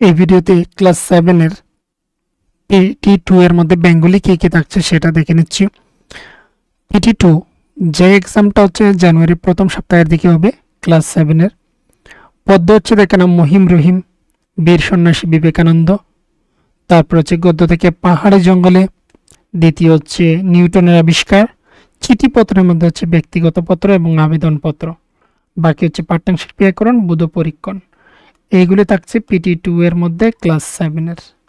এই ভিডিওতে ক্লাস 7 এর PT2 এর মধ্যে বেঙ্গলি কি কি থাকছে সেটা দেখে নিচ্ছি। PT2 যে এক্সামটা হচ্ছে জানুয়ারি প্রথম সপ্তাহের দিকে হবে ক্লাস 7 এর। পদ্য হচ্ছে দেখে নাম মহিম রহিম, বীর সন্ন্যাসী বিবেকানন্দ। তারপর হচ্ছে গদ্য থেকে পাহাড়ে জঙ্গলে, দ্বিতীয় হচ্ছে নিউটনের আবিষ্কার। চিঠিপত্রের মধ্যে হচ্ছে ব্যক্তিগত পত্র এবং আবেদনপত্র। বাকি হচ্ছে পাঠ্যাংশের ব্যাকরণ, বোধ পরীক্ষণ। এইগুলি থাকছে PT2 এর মধ্যে ক্লাস 7 এর।